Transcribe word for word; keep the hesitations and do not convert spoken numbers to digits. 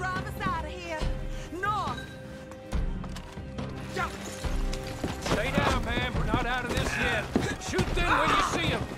Drive us out of here. North. Stay down, man. We're not out of this yet. Shoot them when you see them.